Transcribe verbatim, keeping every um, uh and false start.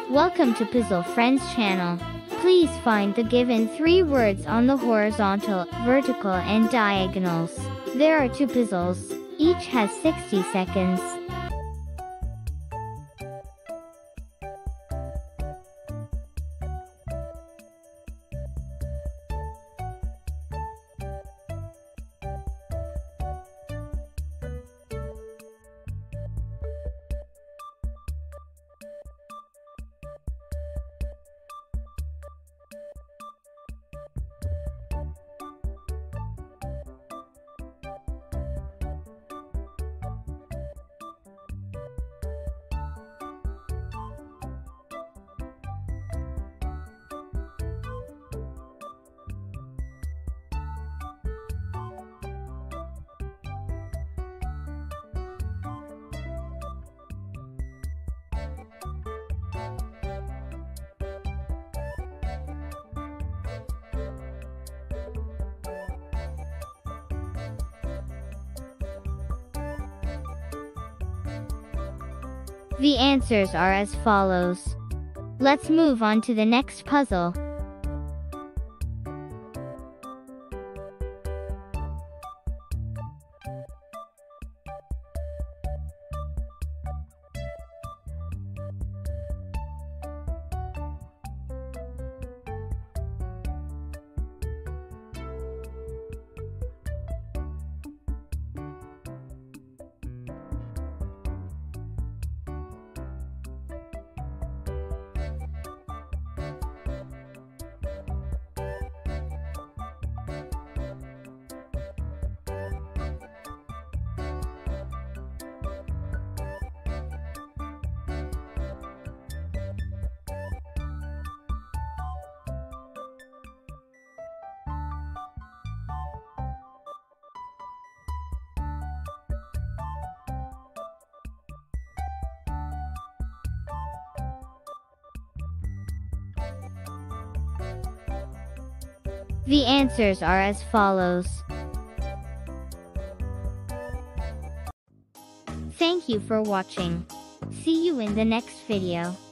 Welcome to Puzzle Friends channel. Please find the given three words on the horizontal, vertical and diagonals. There are two puzzles. Each has sixty seconds. The answers are as follows. Let's move on to the next puzzle. The answers are as follows. Thank you for watching. See you in the next video.